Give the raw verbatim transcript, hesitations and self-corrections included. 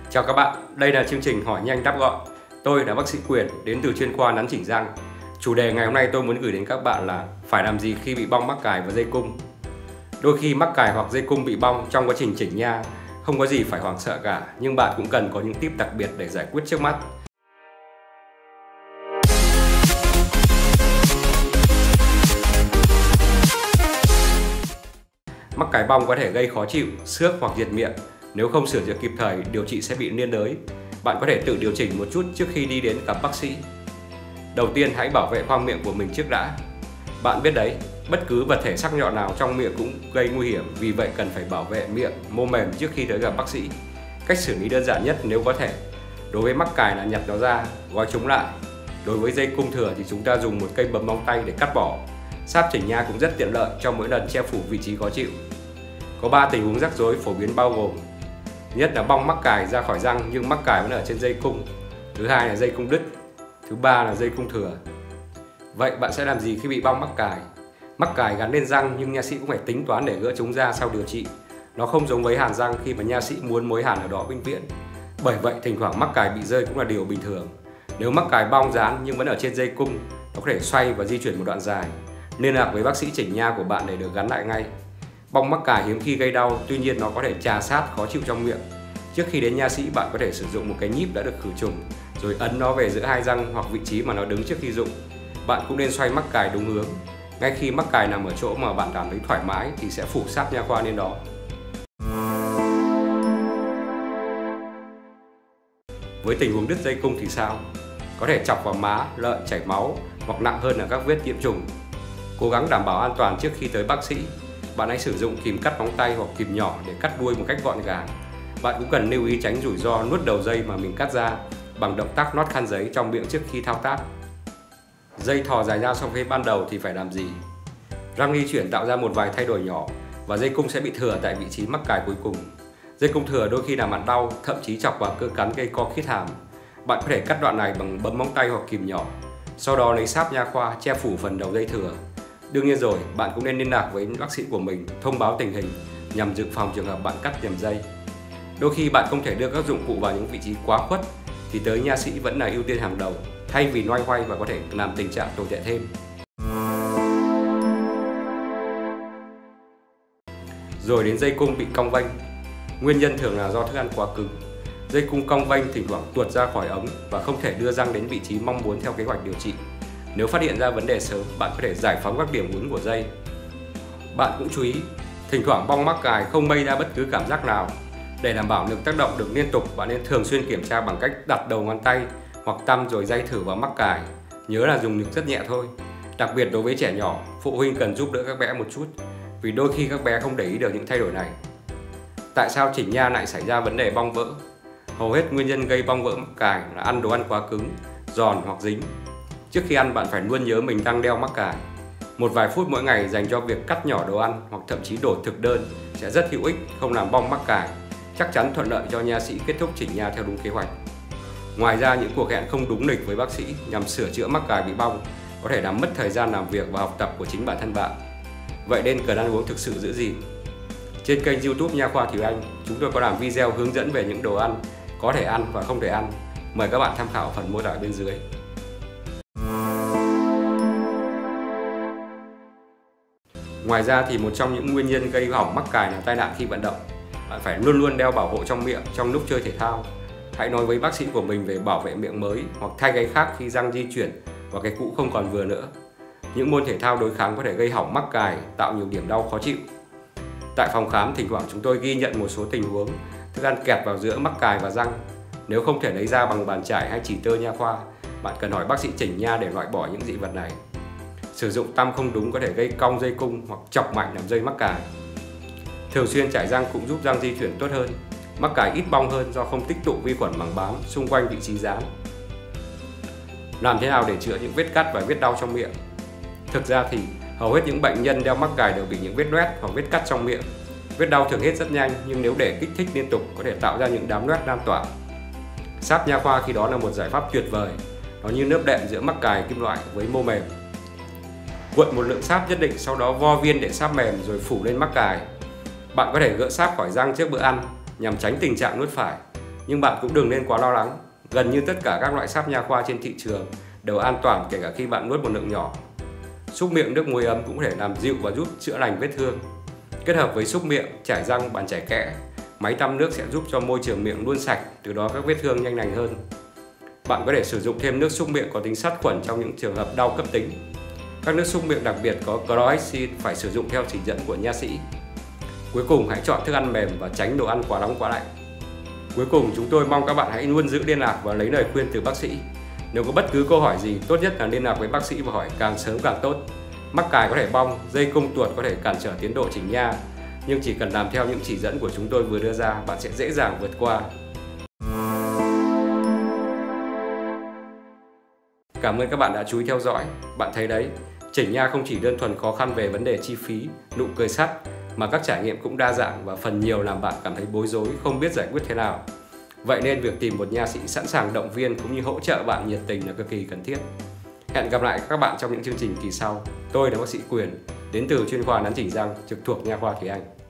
Chào các bạn, đây là chương trình hỏi nhanh đáp gọn. Tôi là bác sĩ Quyền đến từ chuyên khoa nắn chỉnh răng. Chủ đề ngày hôm nay tôi muốn gửi đến các bạn là phải làm gì khi bị bong mắc cài và dây cung. Đôi khi mắc cài hoặc dây cung bị bong trong quá trình chỉnh nha, không có gì phải hoảng sợ cả, nhưng bạn cũng cần có những tip đặc biệt để giải quyết trước mắt. Mắc cài bong có thể gây khó chịu, xước hoặc diệt miệng. Nếu không sửa chữa kịp thời, điều trị sẽ bị liên đới. Bạn có thể tự điều chỉnh một chút trước khi đi đến gặp bác sĩ. Đầu tiên, hãy bảo vệ khoang miệng của mình trước đã. Bạn biết đấy, bất cứ vật thể sắc nhọn nào trong miệng cũng gây nguy hiểm, vì vậy cần phải bảo vệ miệng, môi mềm trước khi tới gặp bác sĩ. Cách xử lý đơn giản nhất nếu có thể đối với mắc cài là nhặt nó ra, gói chúng lại. Đối với dây cung thừa thì chúng ta dùng một cây bấm móng tay để cắt bỏ. Sáp chỉnh nha cũng rất tiện lợi cho mỗi lần che phủ vị trí khó chịu. Có ba tình huống rắc rối phổ biến bao gồm: nhất là bong mắc cài ra khỏi răng nhưng mắc cài vẫn ở trên dây cung. Thứ hai là dây cung đứt. Thứ ba là dây cung thừa. Vậy bạn sẽ làm gì khi bị bong mắc cài? Mắc cài gắn lên răng nhưng nha sĩ cũng phải tính toán để gỡ chúng ra sau điều trị. Nó không giống với hàn răng khi mà nha sĩ muốn mối hàn ở đó vĩnh viễn. Bởi vậy thỉnh thoảng mắc cài bị rơi cũng là điều bình thường. Nếu mắc cài bong dán nhưng vẫn ở trên dây cung, nó có thể xoay và di chuyển một đoạn dài. Liên lạc với bác sĩ chỉnh nha của bạn để được gắn lại ngay. Bong mắc cài hiếm khi gây đau, tuy nhiên nó có thể trà sát, khó chịu trong miệng. Trước khi đến nha sĩ, bạn có thể sử dụng một cái nhíp đã được khử trùng, rồi ấn nó về giữa hai răng hoặc vị trí mà nó đứng trước khi dụng. Bạn cũng nên xoay mắc cài đúng hướng. Ngay khi mắc cài nằm ở chỗ mà bạn cảm thấy thoải mái thì sẽ phủ sáp nha khoa lên đó. Với tình huống đứt dây cung thì sao? Có thể chọc vào má, lợi, chảy máu, hoặc nặng hơn là các vết nhiễm trùng. Cố gắng đảm bảo an toàn trước khi tới bác sĩ. Bạn hãy sử dụng kìm cắt móng tay hoặc kìm nhỏ để cắt đuôi một cách gọn gàng. Bạn cũng cần lưu ý tránh rủi ro nuốt đầu dây mà mình cắt ra bằng động tác nót khăn giấy trong miệng trước khi thao tác. Dây thò dài ra so với ban đầu thì phải làm gì? Răng di chuyển tạo ra một vài thay đổi nhỏ và dây cung sẽ bị thừa tại vị trí mắc cài cuối cùng. Dây cung thừa đôi khi làm bạn đau, thậm chí chọc vào cơ cắn gây co khít hàm. Bạn có thể cắt đoạn này bằng bấm móng tay hoặc kìm nhỏ. Sau đó lấy sáp nha khoa che phủ phần đầu dây thừa. Đương nhiên rồi, bạn cũng nên liên lạc với bác sĩ của mình, thông báo tình hình nhằm dự phòng trường hợp bạn cắt nhầm dây. Đôi khi bạn không thể đưa các dụng cụ vào những vị trí quá khuất thì tới nha sĩ vẫn là ưu tiên hàng đầu, thay vì loay hoay và có thể làm tình trạng tồi tệ thêm. Rồi đến dây cung bị cong vênh. Nguyên nhân thường là do thức ăn quá cứng. Dây cung cong vênh thỉnh thoảng tuột ra khỏi ống và không thể đưa răng đến vị trí mong muốn theo kế hoạch điều trị. Nếu phát hiện ra vấn đề sớm, bạn có thể giải phóng các điểm uốn của dây. Bạn cũng chú ý, thỉnh thoảng bong mắc cài không mây ra bất cứ cảm giác nào. Để đảm bảo lực tác động được liên tục, bạn nên thường xuyên kiểm tra bằng cách đặt đầu ngón tay hoặc tăm rồi day thử vào mắc cài. Nhớ là dùng lực rất nhẹ thôi. Đặc biệt đối với trẻ nhỏ, phụ huynh cần giúp đỡ các bé một chút, vì đôi khi các bé không để ý được những thay đổi này. Tại sao chỉnh nha lại xảy ra vấn đề bong vỡ? Hầu hết nguyên nhân gây bong vỡ mắc cài là ăn đồ ăn quá cứng, giòn hoặc dính. Trước khi ăn, bạn phải luôn nhớ mình đang đeo mắc cài. Một vài phút mỗi ngày dành cho việc cắt nhỏ đồ ăn hoặc thậm chí đổi thực đơn sẽ rất hữu ích, không làm bong mắc cài, chắc chắn thuận lợi cho nha sĩ kết thúc chỉnh nha theo đúng kế hoạch. Ngoài ra, những cuộc hẹn không đúng lịch với bác sĩ nhằm sửa chữa mắc cài bị bong có thể làm mất thời gian làm việc và học tập của chính bản thân bạn. Vậy nên cần ăn uống thực sự giữ gìn. Trên kênh YouTube Nha khoa Thùy Anh, chúng tôi có làm video hướng dẫn về những đồ ăn có thể ăn và không thể ăn. Mời các bạn tham khảo phần mô tả bên dưới. Ngoài ra thì một trong những nguyên nhân gây hỏng mắc cài là tai nạn khi vận động. Bạn phải luôn luôn đeo bảo hộ trong miệng trong lúc chơi thể thao. Hãy nói với bác sĩ của mình về bảo vệ miệng mới hoặc thay cái khác khi răng di chuyển và cái cũ không còn vừa nữa. Những môn thể thao đối kháng có thể gây hỏng mắc cài, tạo nhiều điểm đau khó chịu. Tại phòng khám, thỉnh thoảng chúng tôi ghi nhận một số tình huống thức ăn kẹt vào giữa mắc cài và răng. Nếu không thể lấy ra bằng bàn chải hay chỉ tơ nha khoa, bạn cần hỏi bác sĩ chỉnh nha để loại bỏ những dị vật này. Sử dụng tăm không đúng có thể gây cong dây cung hoặc chọc mạnh làm dây mắc cài. Thường xuyên chải răng cũng giúp răng di chuyển tốt hơn. Mắc cài ít bong hơn do không tích tụ vi khuẩn màng bám xung quanh vị trí dán. Làm thế nào để chữa những vết cắt và vết đau trong miệng? Thực ra thì hầu hết những bệnh nhân đeo mắc cài đều bị những vết loét hoặc vết cắt trong miệng. Vết đau thường hết rất nhanh, nhưng nếu để kích thích liên tục có thể tạo ra những đám loét lan tỏa. Sáp nha khoa khi đó là một giải pháp tuyệt vời. Nó như nếp đệm giữa mắc cài kim loại với mô mềm. Cuộn một lượng sáp nhất định, sau đó vo viên để sáp mềm rồi phủ lên mắc cài. Bạn có thể gỡ sáp khỏi răng trước bữa ăn nhằm tránh tình trạng nuốt phải. Nhưng bạn cũng đừng nên quá lo lắng. Gần như tất cả các loại sáp nha khoa trên thị trường đều an toàn kể cả khi bạn nuốt một lượng nhỏ. Súc miệng nước muối ấm cũng có thể làm dịu và giúp chữa lành vết thương. Kết hợp với súc miệng, chải răng, bàn chải kẽ, máy tăm nước sẽ giúp cho môi trường miệng luôn sạch, từ đó các vết thương nhanh lành hơn. Bạn có thể sử dụng thêm nước súc miệng có tính sát khuẩn trong những trường hợp đau cấp tính. Các nước súc miệng đặc biệt có Chlorhexidine phải sử dụng theo chỉ dẫn của nha sĩ. Cuối cùng, hãy chọn thức ăn mềm và tránh đồ ăn quá nóng quá lạnh. Cuối cùng, chúng tôi mong các bạn hãy luôn giữ liên lạc và lấy lời khuyên từ bác sĩ. Nếu có bất cứ câu hỏi gì, tốt nhất là liên lạc với bác sĩ và hỏi càng sớm càng tốt. Mắc cài có thể bong, dây cung tuột có thể cản trở tiến độ chỉnh nha, nhưng chỉ cần làm theo những chỉ dẫn của chúng tôi vừa đưa ra, bạn sẽ dễ dàng vượt qua. Cảm ơn các bạn đã chú ý theo dõi. Bạn thấy đấy, chỉnh nha không chỉ đơn thuần khó khăn về vấn đề chi phí, nụ cười sắt, mà các trải nghiệm cũng đa dạng và phần nhiều làm bạn cảm thấy bối rối, không biết giải quyết thế nào. Vậy nên việc tìm một nha sĩ sẵn sàng động viên cũng như hỗ trợ bạn nhiệt tình là cực kỳ cần thiết. Hẹn gặp lại các bạn trong những chương trình kỳ sau. Tôi là bác sĩ Quyền, đến từ chuyên khoa nắn chỉnh răng trực thuộc Nha khoa Thủy Anh.